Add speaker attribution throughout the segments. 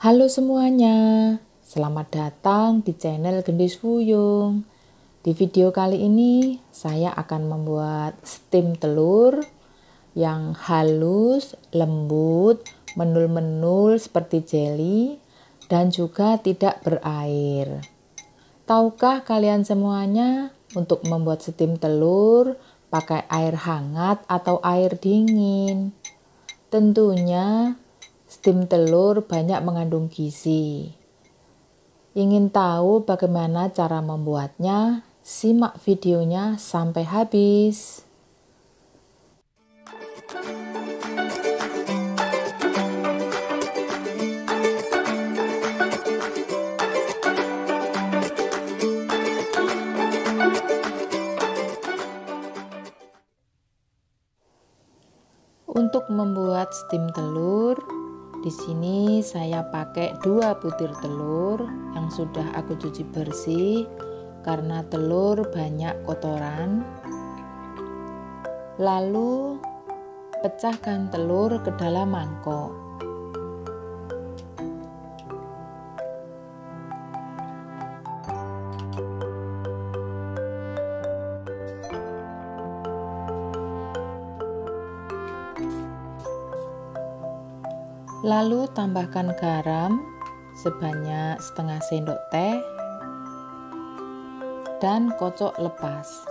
Speaker 1: Halo semuanya, selamat datang di channel Gendis Fuyung. Di video kali ini saya akan membuat steam telur yang halus, lembut, menul-menul seperti jelly dan juga tidak berair. Tahukah kalian semuanya untuk membuat steam telur pakai air hangat atau air dingin? Tentunya steam telur banyak mengandung gizi. Ingin tahu bagaimana cara membuatnya? Simak videonya sampai habis. Untuk membuat steam telur, di sini saya pakai 2 butir telur yang sudah aku cuci bersih karena telur banyak kotoran. Lalu pecahkan telur ke dalam mangkok. Lalu tambahkan garam sebanyak setengah sendok teh dan kocok lepas.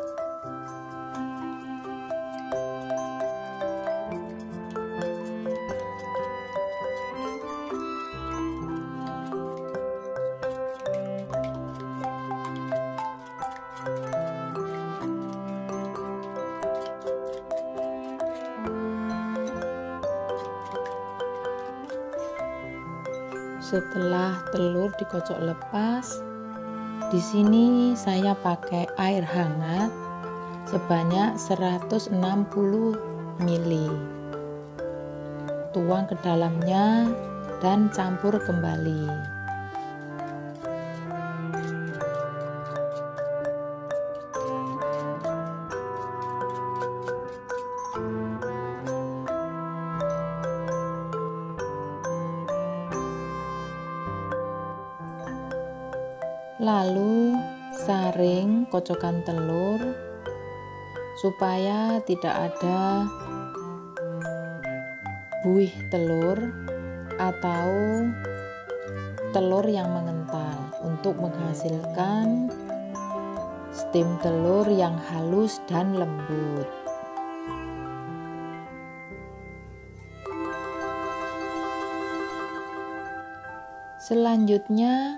Speaker 1: Setelah telur dikocok lepas, di sini saya pakai air hangat sebanyak 160 ml. Tuang ke dalamnya dan campur kembali. Lalu saring kocokan telur supaya tidak ada buih telur atau telur yang mengental untuk menghasilkan steam telur yang halus dan lembut. Selanjutnya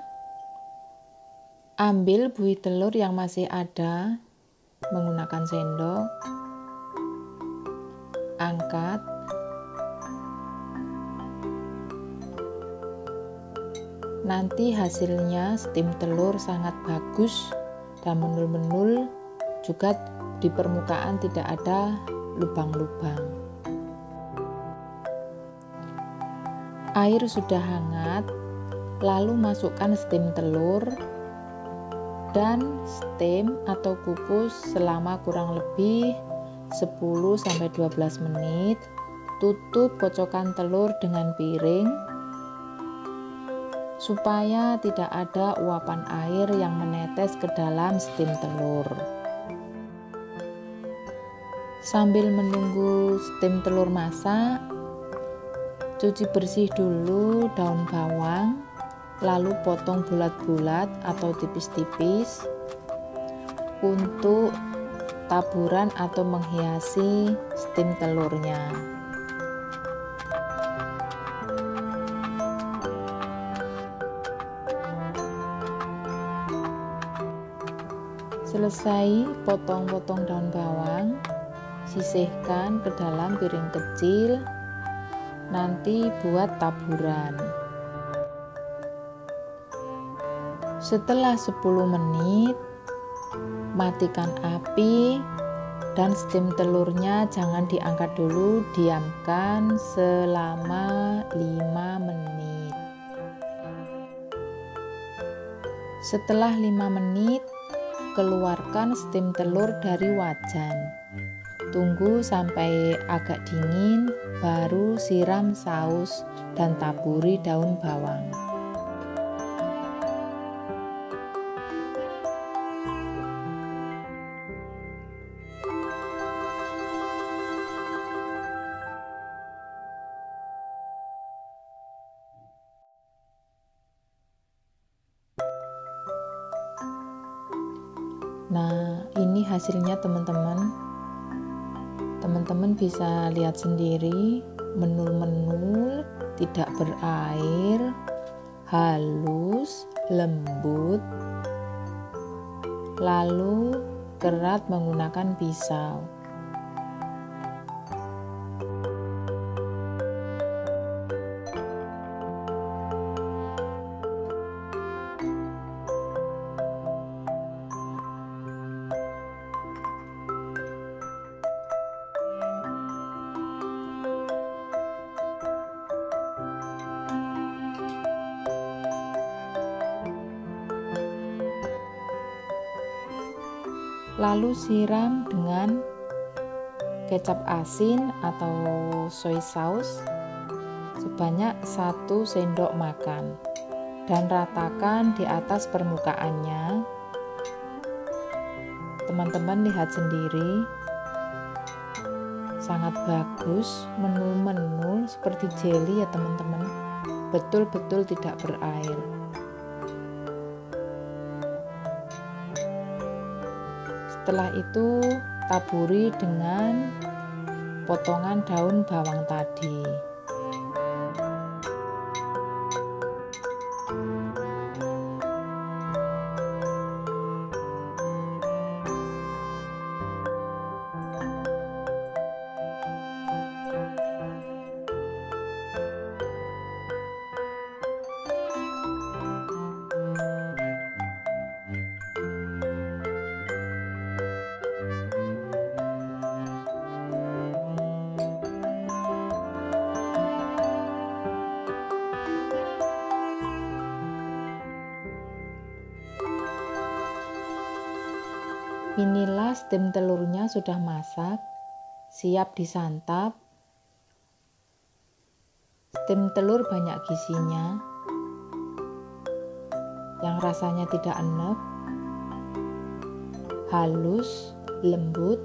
Speaker 1: ambil buih telur yang masih ada menggunakan sendok, angkat, nanti hasilnya steam telur sangat bagus dan menul-menul, juga di permukaan tidak ada lubang-lubang. Air sudah hangat, lalu masukkan steam telur dan steam atau kukus selama kurang lebih 10-12 menit. Tutup kocokan telur dengan piring supaya tidak ada uapan air yang menetes ke dalam steam telur. Sambil menunggu steam telur masak, cuci bersih dulu daun bawang, lalu potong bulat-bulat atau tipis-tipis untuk taburan atau menghiasi steam telurnya. Selesai potong-potong daun bawang, sisihkan ke dalam piring kecil, nanti buat taburan. Setelah 10 menit, matikan api dan steam telurnya jangan diangkat dulu, diamkan selama 5 menit. Setelah 5 menit, keluarkan steam telur dari wajan. Tunggu sampai agak dingin, baru siram saus dan taburi daun bawang. Nah, ini hasilnya teman-teman. Teman-teman bisa lihat sendiri, menul-menul, tidak berair, halus, lembut, lalu kerat menggunakan pisau. Lalu siram dengan kecap asin atau soy sauce sebanyak 1 sendok makan dan ratakan di atas permukaannya. Teman-teman lihat sendiri, sangat bagus, menul-menul seperti jelly ya teman-teman, betul-betul tidak berair. Setelah itu taburi dengan potongan daun bawang tadi. Inilah stem telurnya sudah masak, siap disantap. Stem telur banyak gizinya, yang rasanya tidak enek, halus, lembut,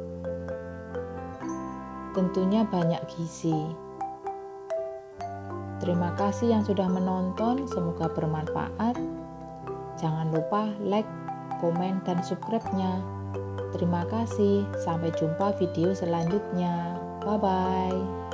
Speaker 1: tentunya banyak gizi. Terima kasih yang sudah menonton, semoga bermanfaat. Jangan lupa like, komen, dan subscribe-nya. Terima kasih, sampai jumpa video selanjutnya. Bye-bye.